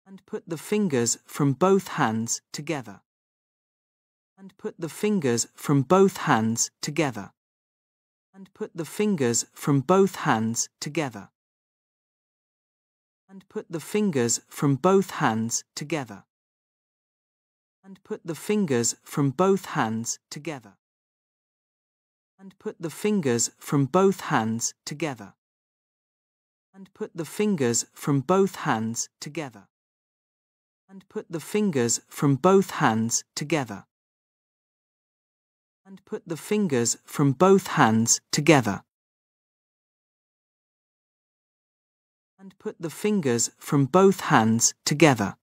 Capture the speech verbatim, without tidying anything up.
And put the fingers from both hands together. And put the fingers from both hands together. And put the fingers from both hands together. And put the fingers from both hands together. And put the fingers from both hands together. And put the fingers from both hands together. And put the fingers from both hands together. And put the fingers from both hands together. And put the fingers from both hands together. And put the fingers from both hands together.